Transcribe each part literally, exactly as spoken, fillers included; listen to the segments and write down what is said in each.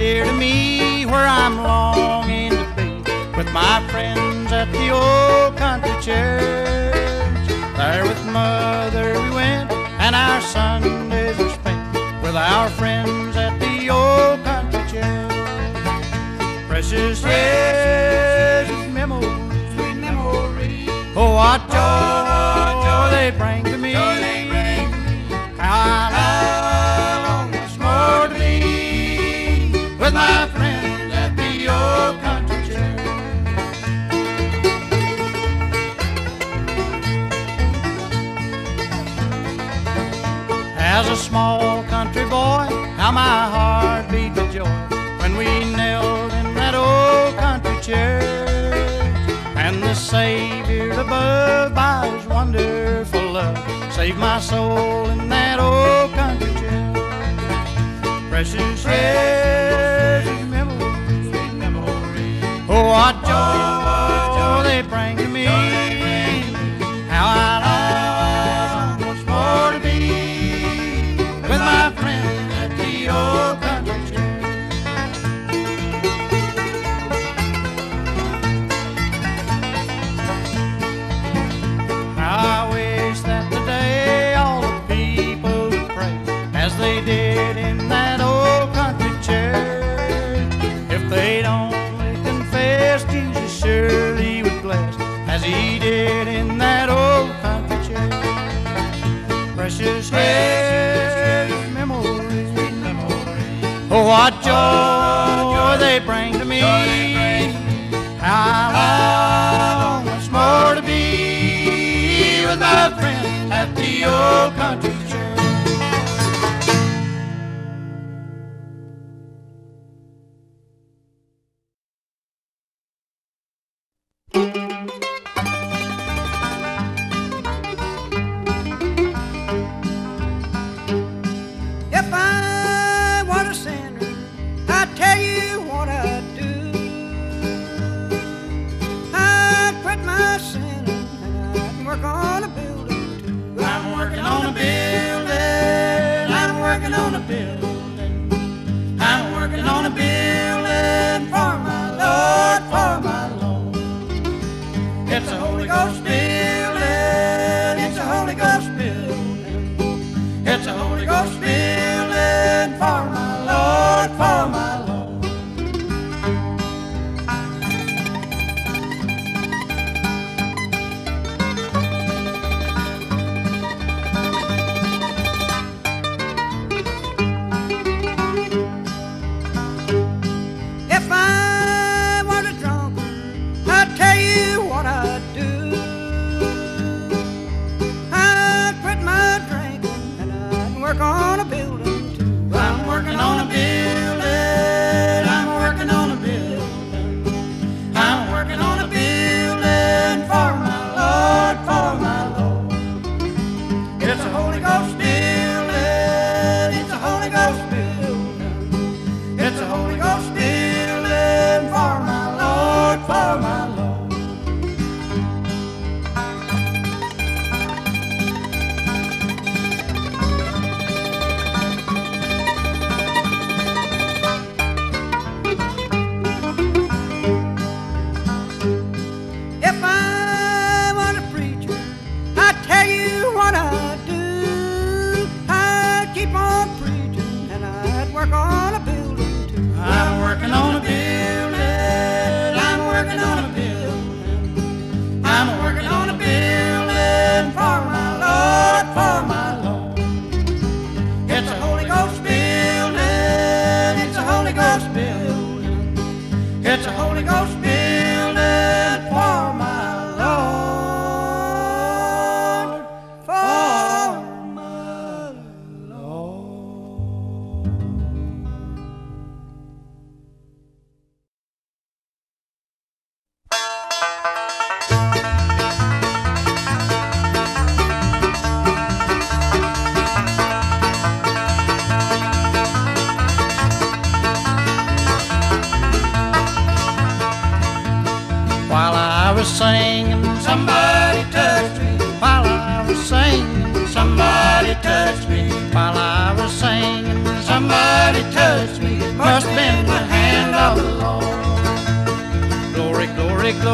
dear to me, where I'm longing to be, with my friends at the old country church. There with Mother we went, and our Sundays were spent with our friends at the old country church. Precious, precious memories, sweet memories. Oh, what joy they bring to me. How I long once more to be with my friends at the old country church. As a small country boy, how my heart beat with joy when we knelt in that old country church, and the Savior above by His wonderful love saved my soul in that old country church. Precious, precious memories, sweet memories. Oh, what joy they bring to me. How I long once more to be with my friends at the old country church. How I wish that today all the people would pray as they did in that old country church. If they'd only confess, Jesus surely would bless as He did in that old country church. Precious, precious memories, sweet memories. Oh, what joy they bring to me. How I long once more to be with my friends at the old country church. If I were a sinner, I'd tell you what I'd do. I'd quit my sinning and I'd work on a building too. I'm working on a building, I'm working on a building, I'm working on a building for my Lord, for my Lord. It's a Holy Ghost building, it's a Holy Ghost building, it's a Holy Ghost building for my Lord, for my Lord.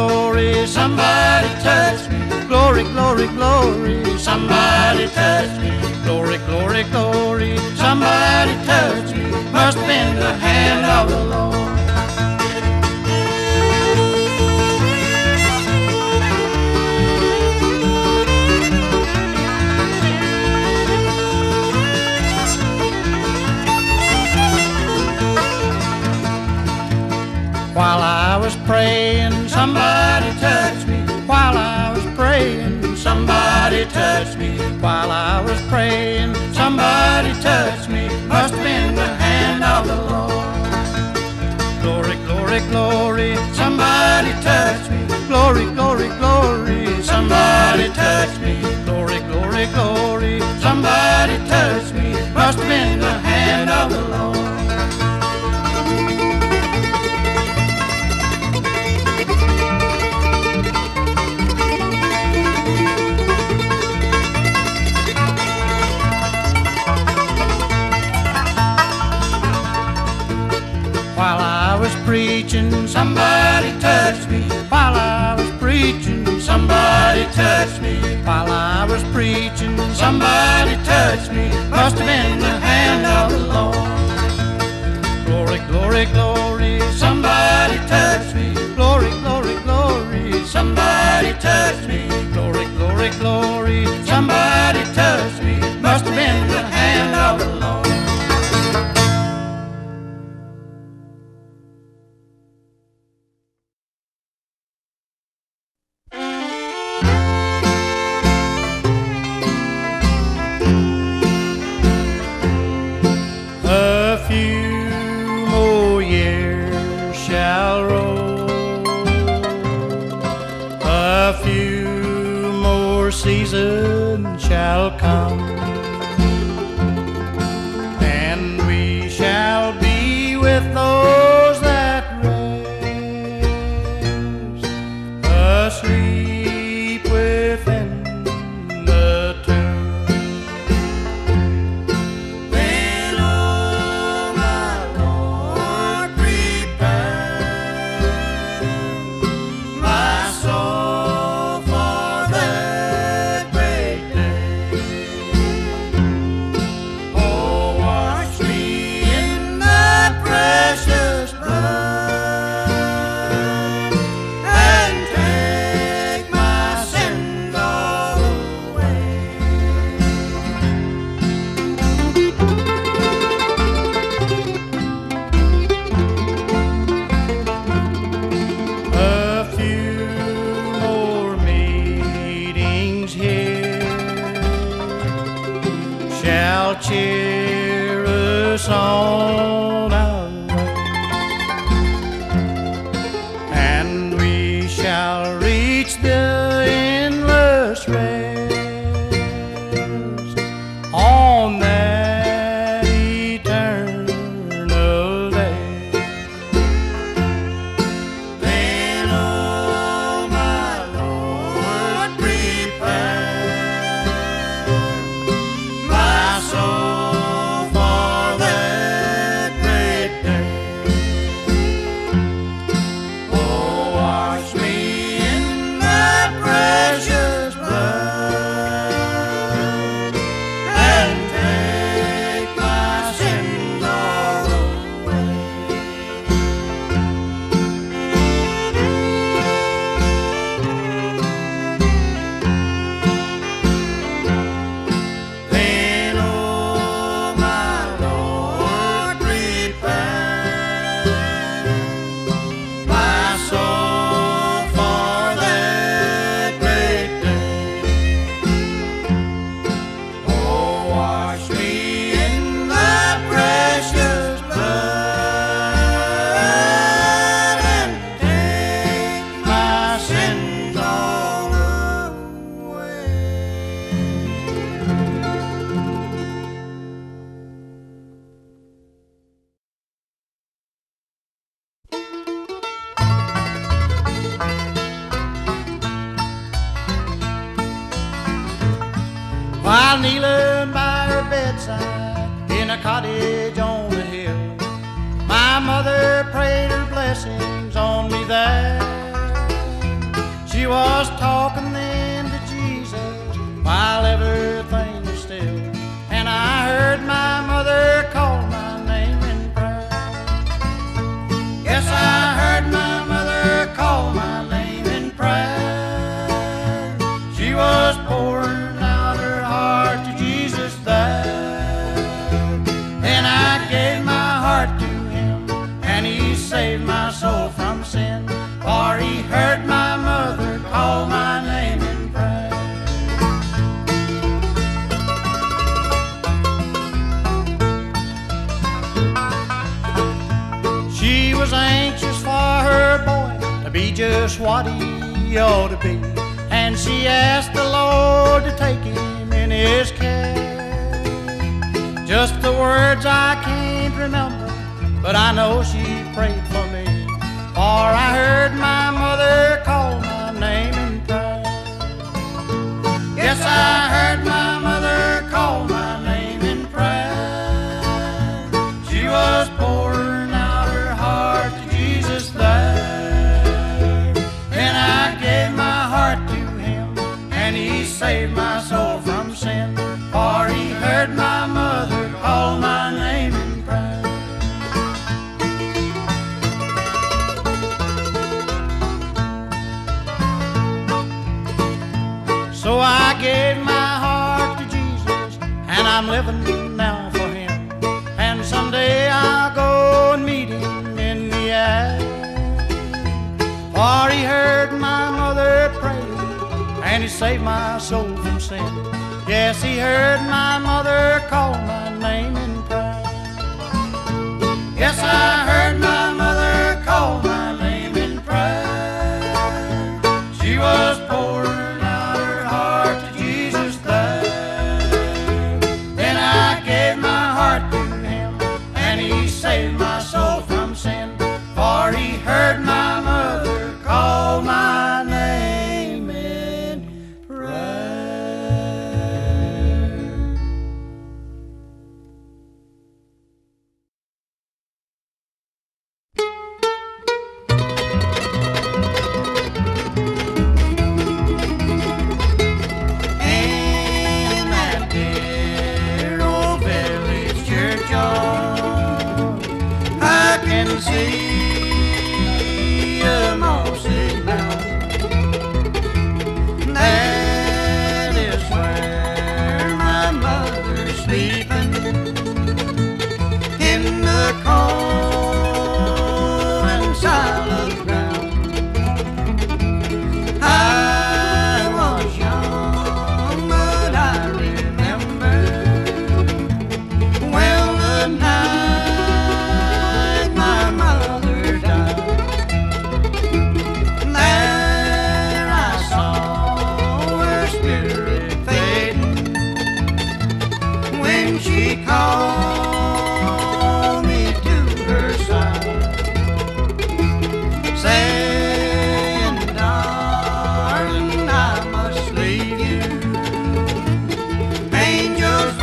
glory, somebody touch me. Glory, glory, glory, somebody touch me. Glory, glory, glory, somebody touch me. Must have been the hand of the Lord. While I was praying, somebody touched me. While I was praying, somebody touched me. While I was praying, somebody touched me. Must have been the hand of the Lord. Glory, glory, glory, somebody touched me. Glory, glory, glory, somebody touched me. Glory, glory, glory, somebody touched me. Must have been the hand of the Lord. While I was preaching, somebody touched me. While I was preaching, somebody touched me. While I was preaching, somebody touched me. Must have been the hand of the Lord. Glory, glory, glory, somebody touched me. Glory, glory, glory, somebody touched me. Glory, glory, glory, somebody touched me. Must have been the hand of the Lord. A few more years shall roll, a few more seasons shall come, and we shall be with those that rest, asleep within the tomb. Shall cheer us on our way, and we shall reach the endless rest on that eternal day. Then, oh my Lord, prepare soul for that great day. Oh, wash me in that precious blood and take my sins all away. Then, oh my Lord, prepare my soul for that great day. Oh, wash me in that precious blood and take my sins all away. While kneeling by her bedside in a cottage on the hill, my mother prayed her blessings on me there. She was talking then to Jesus while everything was still, and I heard my mother call my name in prayer. Yes, I heard my mother call my name in prayer. She was pouring out her heart to Jesus there, and I gave my heart to him, and he saved my soul from sin, for he heard my mother call my name in prayer. She was anxious for her boy to be just what he ought to be, and she asked the Lord to take him in his care. Just the words I can't remember, but I know she prayed for me, for I heard my mother call my name in prayer. Yes, I heard my mother call my name in prayer. She was pouring out her heart to Jesus there, and I gave my heart to him, and he saved my soul from sin, for he heard my mother call my name in prayer. So I gave my heart to Jesus, and I'm living now for him, and someday I'll go and meet him in the air. For he heard my mother pray, and he saved my soul from sin. Yes, he heard my mother call my name in prayer. Yes, I heard my mother call my name in prayer. She was pouring out her heart to Jesus there, then I gave my heart to him, and he saved my soul from sin, for he heard my mother call my name in prayer. In that dear old village churchyard, I can see a mossy mound. That is where my mother's sleeping, in the cold and silent ground. I was young, but I remember well the night my mother died. There I saw her spirit fading when she called me to her side, saying, darling, I must leave you. Angels'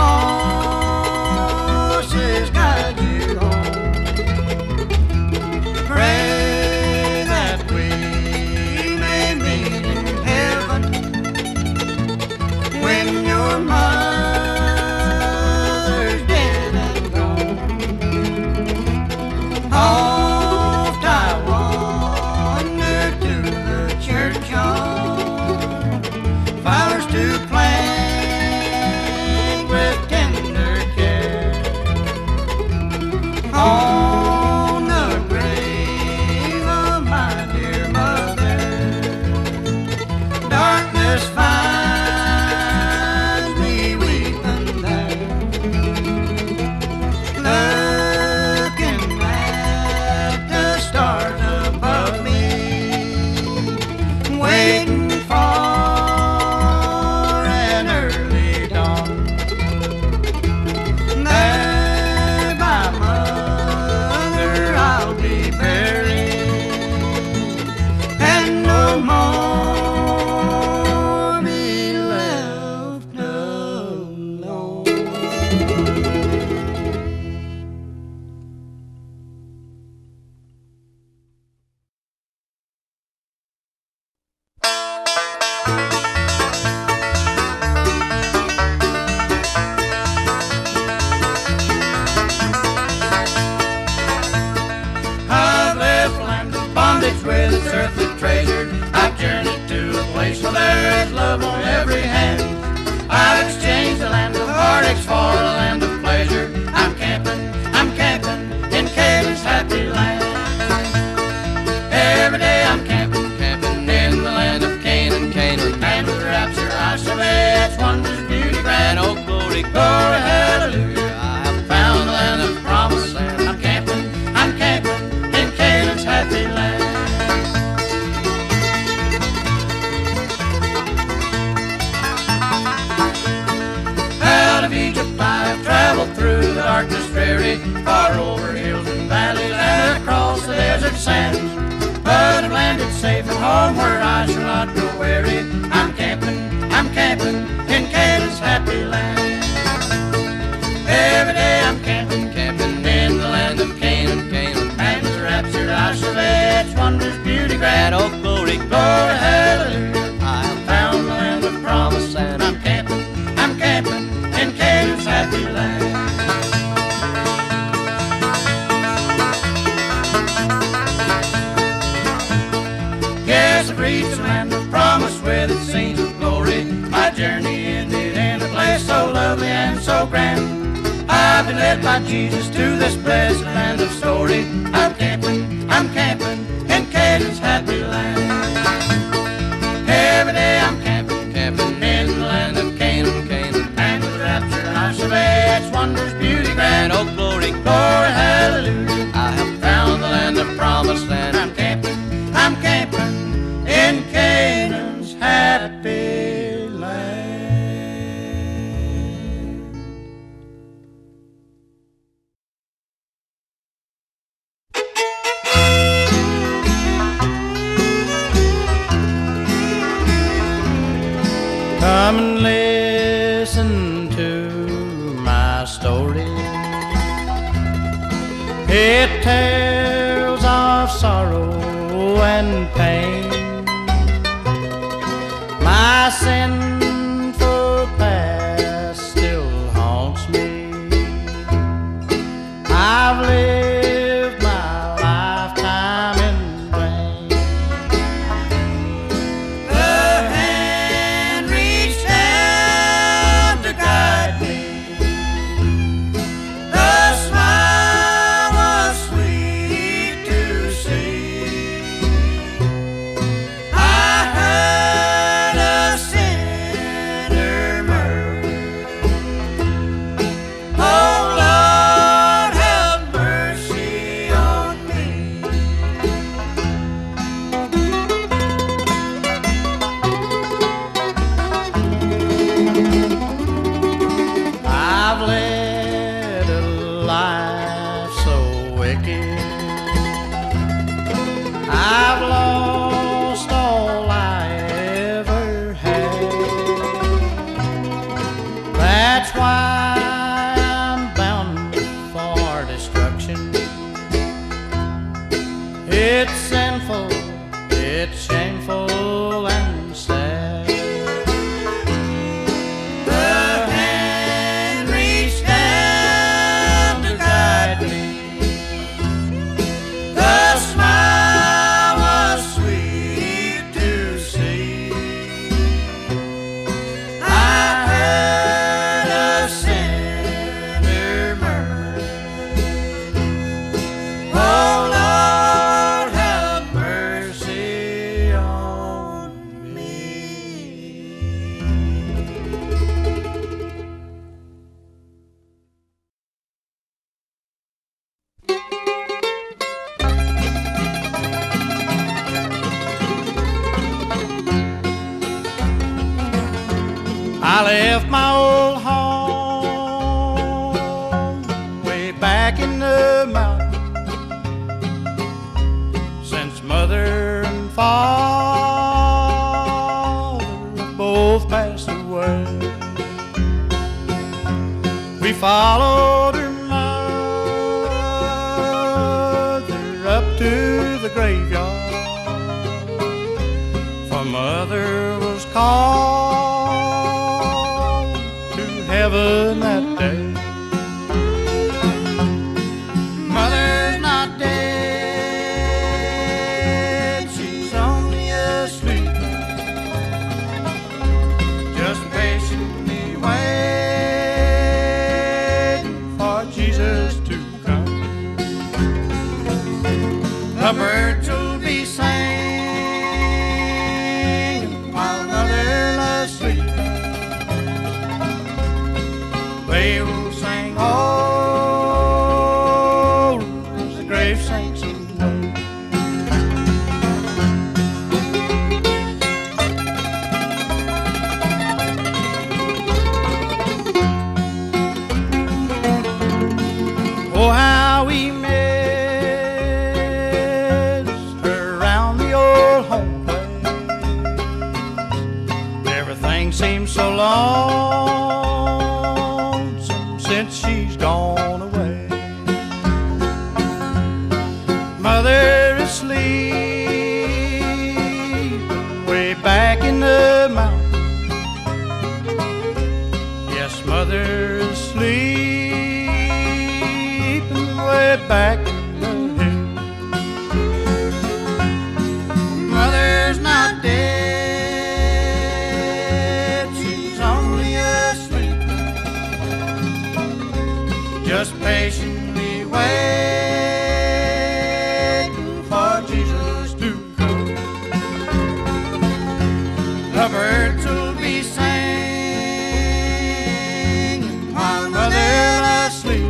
voices guide you home. Pray that we may meet in heaven when your mother's dead and grand. Oh, glory, glory, hallelujah. I have found the land of promise, and I'm camping, I'm camping in Canaan's happy land. Out of Egypt I have traveled through the darkness dreary, far over hills and valleys and across the desert sands. But I've landed safe at home where I shall not grow weary. I'm camping, I'm camping in Canaan's happy land. Every day I'm camping, camping in the land of Canaan, Canaan. And the rapture I shall lay its wonders, beauty grand. Oh, glory, glory, hallelujah. I have found the land of promise, and I'm camping, I'm camping in Canaan's happy land. Yes, I've reached the land of promise with its scenes of glory. My journey ended in a place so lovely and so grand. I've been led by Jesus to this blessed land of story. I'm camping, I'm camping in Canaan's happy land. Every day I'm camping, camping in the land of Canaan, Canaan. And with rapture I shall lay its wonders, beauty grand. Oh, glory, glory, hallelujah. I have found the land of promise, and I'm camping, I'm camping in Canaan's happy land. Come and listen to my story. It tells of sorrow and pain. My sinful past still haunts me. I've lived my lifetime in vain. The hand reached out to guide me. The smile was sweet to see. I heard a sinner murmur, oh Lord, have mercy on me. I've led a life so wicked. I've lost all I ever had. That's why I'm bound for destruction. It's sinful, it's shameful and sad. The hand reached out to guide me. The smile was sweet to see. I heard a sinner murmur, oh Lord, have mercy on me. I left my old home way back in the mountains, since mother and father both passed away. We followed her mother up to the graveyard, for mother was called to heaven that day. Mother's not dead, she's only asleep, just patiently waiting for Jesus to come. The birds will be singing while mother lies asleep. they will sing, oh, as the grave sinks away. Oh, how we missed her around the old home place. Everything seems so lonesome since she's gone away. Mother is sleeping way back in the mountains. Yes, mother is sleeping way back in the hills. Mother's not dead, she's only asleep, just patiently waiting for Jesus to come. The birds will be singing while mother's asleep.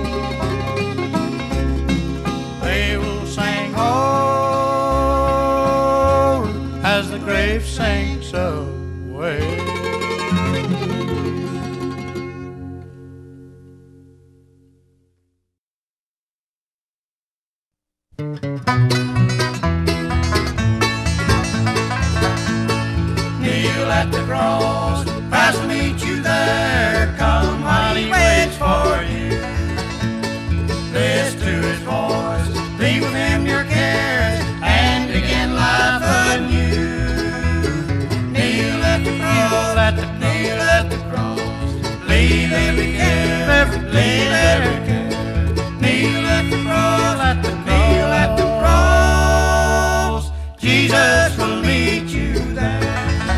As the grave sinks away. Kneel at the cross, Christ will meet you there. Come while he waits for you. Listen to his voice, leave with him your cares, and begin life anew. Kneel at the cross, at the kneel at the cross, leave every care, every leave every care. Kneel at the cross, at the kneel at the cross, Jesus will meet you there.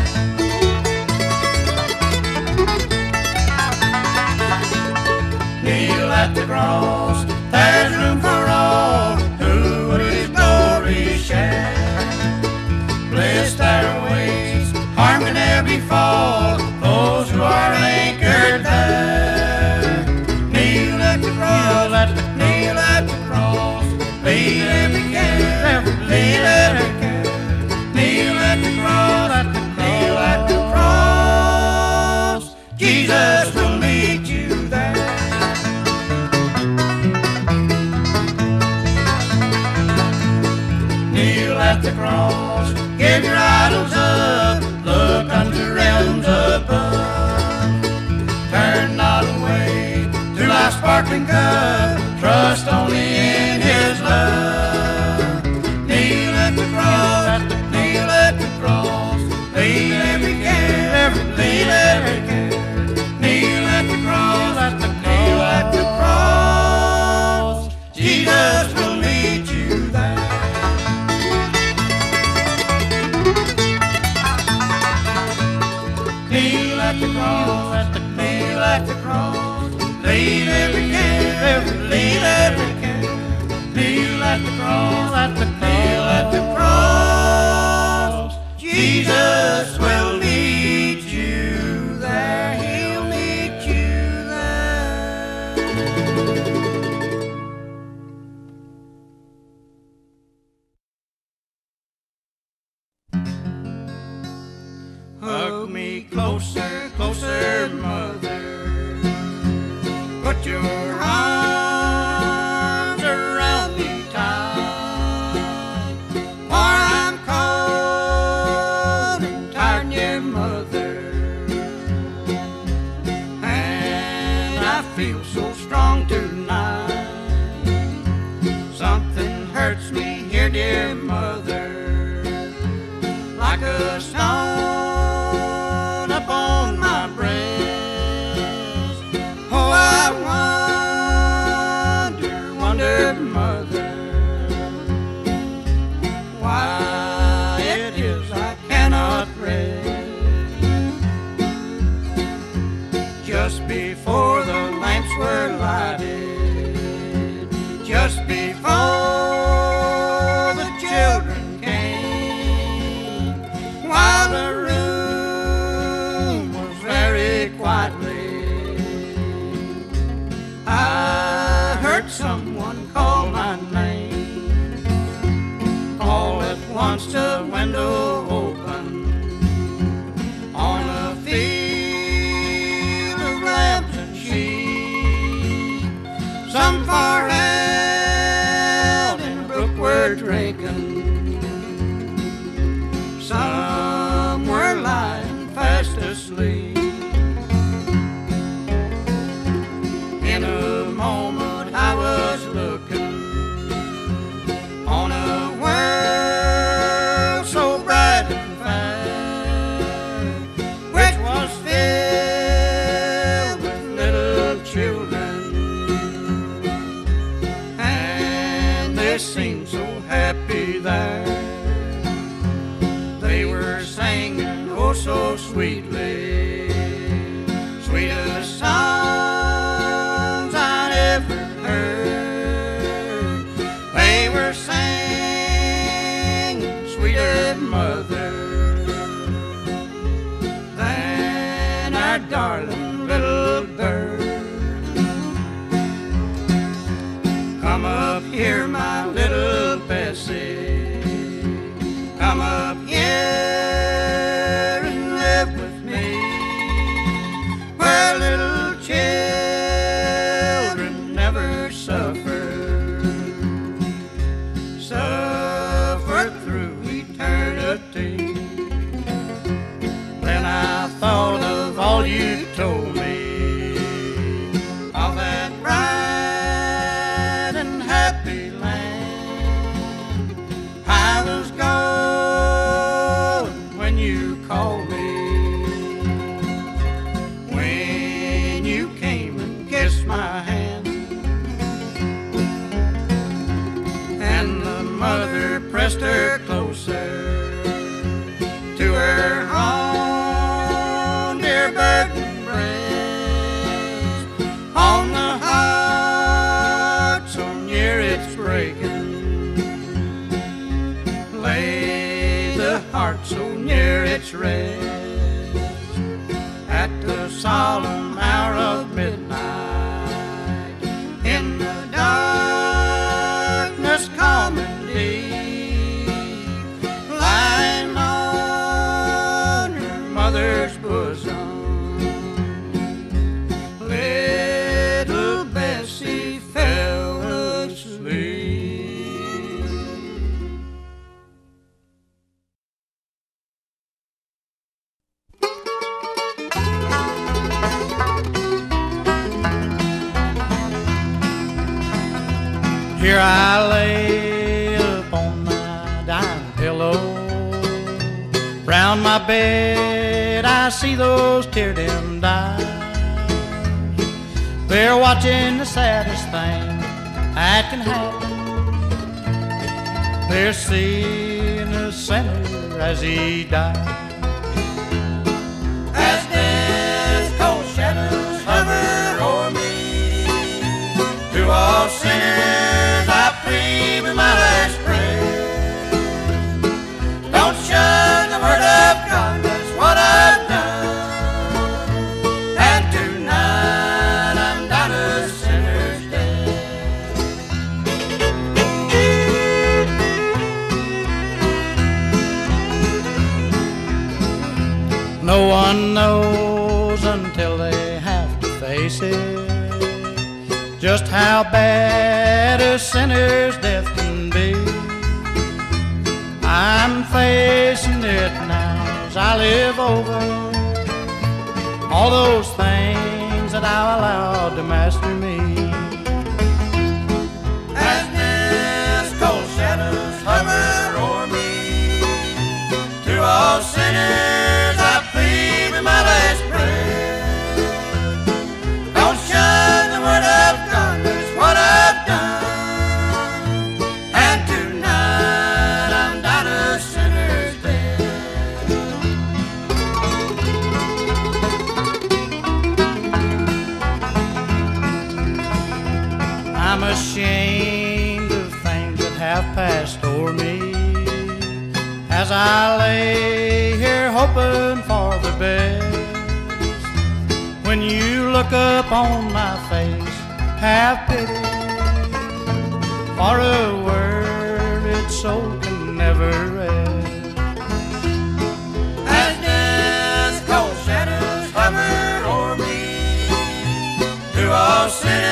Kneel at the cross, there's room for all who would his glory share. Bliss there waits, harm can never befall those who are anchored there. Kneel at the cross, at the kneel at the cross, leave every care, leave every care. Kneel at the cross, at the kneel at the cross, Jesus will meet you there. Kneel at the cross, give your idols up, look unto realms above. Turn not away to life's sparkling cup, trust only in his love. Kneel at the cross, at the kneel at the cross, leave every care, every leave every care. Kneel at the cross, at the kneel at the cross, Jesus will meet you there. Kneel at the cross, at the kneel at the cross, leave every care, every leave every care. Kneel at the cross, at the kneel at the cross, Jesus will meet you there. He'll meet you there. Hug me closer, closer, mother. Put your arms around me tight, for I'm cold and tired, dear mother. And I feel so strong tonight. Something hurts me here, dear mother, like a stone upon my breast. Oh, I wonder, wonder, mother, why it is I cannot rest. Just before the lamps were lighted, just before the children came, while the room was very quietly, someone call my name. All at once the window opened on a field of lamps and sheep. Some far out in a brook were drinking, some were lying fast asleep. In a moment I was looking on a world so bright and fair, which was filled with little children, and they seemed so happy there. They were singing oh so sweetly, sweetest songs I ever heard. They were singing sweeter mother than our darling little bird. Come up here, my little Bessie, come up here and live with me, where little children never suffer, suffer through eternity. Then I thought of all you told me, of that bright and happy land. I was going when you called me, when you came and kissed my hand. And the mother pressed her closer to her own dear burdened breast, on the heart so near it's breaking, lay the heart so near its rest. At the solemn hour of midnight, in the darkness calm and deep, lying on her mother's bosom, little Bessie fell asleep. Here I lay upon my dying pillow. Round my bed I see those tear-dimmed eyes. They're watching the saddest thing that can happen. They're seeing the sinner as he dies. As death's cold shadows hover o'er me, to all sinners I plead with my last prayer. Don't shun the word of God, that's what I've done. And tonight I'm down a sinner's den. No one knows until they have to face it, just how bad a sinner's death can be. I'm facing it now as I live over all those things that I allowed to master me. As death's cold shadows hover o'er me, to all sinners I plead with my last prayer. Don't shun the word of God, that's what I've done. And tonight I'm down a sinner's den. I'm ashamed of things that have passed o'er me, as I lay here hoping for the best. When you look up on my face, have pity, for a worried soul can never rest. As death's cold shadows hover o'er me, through all sinners